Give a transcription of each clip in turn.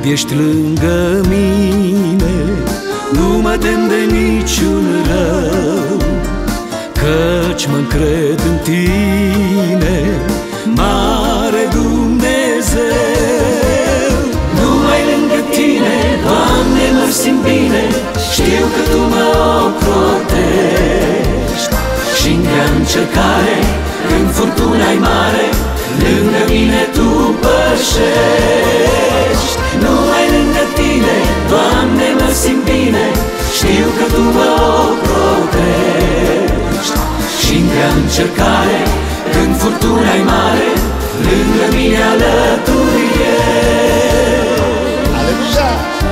ești lângă mine, nu mă tem de niciun rău, căci mă încred în tine, mare Dumnezeu. Numai lângă tine, Doamne, mă simt bine, știu că Tu mă ocrotești. Și-n grea încercare, când furtuna-i mare, lângă mine Tu pășești. Numai lângă tine, Doamne, mă simt bine, știu că Tu mă ocrotești. Și-n grea încercare, când furtuna-i mare, lângă mine alături ești. Aleluia!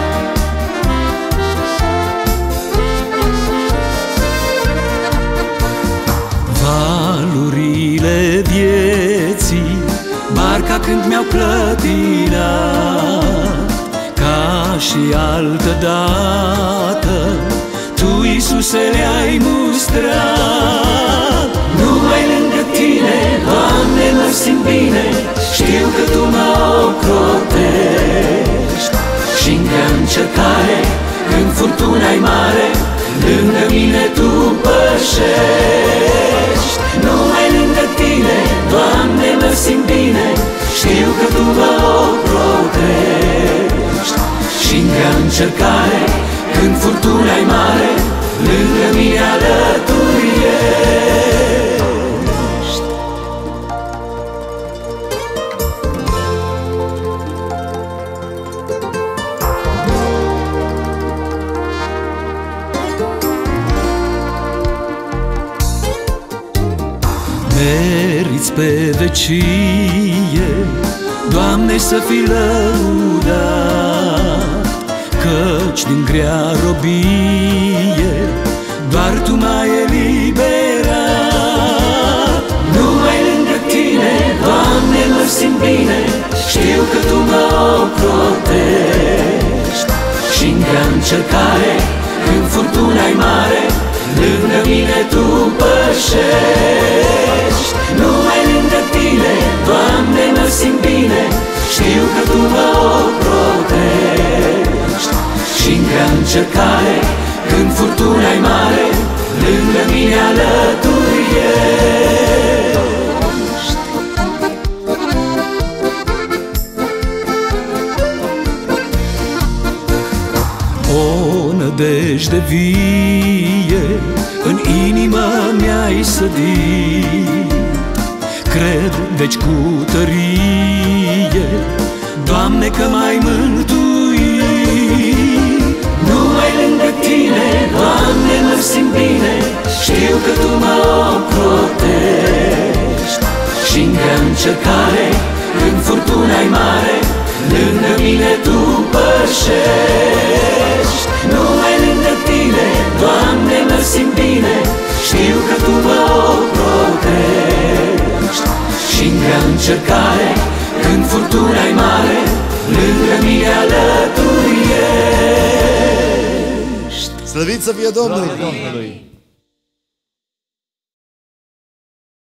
Valurile vieții, barca când mi-au clătinat, ca și altădată, Tu, Iisuse, le-ai mustrat. Numai lângă Tine, Doamne, mă simt bine, știu că Tu mă ocrotești. Și-n grea încercare, când furtuna-i mare, lângă mine Tu pășești. Numai lângă Tine, Doamne, mă simt bine, știu că Tu mă ocrotești. Și-n grea încercare, când furtuna-i mare, lângă mine alături ești. Meriți pe vecie, Doamne, să fii lăudat, căci din grea robie doar Tu m-ai eliberat. Numai lângă Tine, Doamne, mă simt bine, știu că Tu mă ocrotești. Și-n grea încercare, când furtuna-i mare, lângă mine Tu pășești. Numai lângă Tine, Doamne, mă simt bine, știu că Tu mă ocrotești. Și-n grea încercare, când furtuna-i mare, lângă mine alături ești. O nădejde vie în inimă mi-ai sădit, cred, deci cu tărie, Doamne, că m-ai mântuit. Numai lângă Tine, Doamne, mă simt bine, știu că Tu mă ocrotești. Și-n grea încercare, când furtuna-i mare, lângă mine Tu pășești. Numai lângă Tine, Doamne, mă simt bine, știu că Tu mă ocrotești. Și-n grea încercare, când furtuna-i mare, lângă mine alături ești. Slăvit să fie Domnul!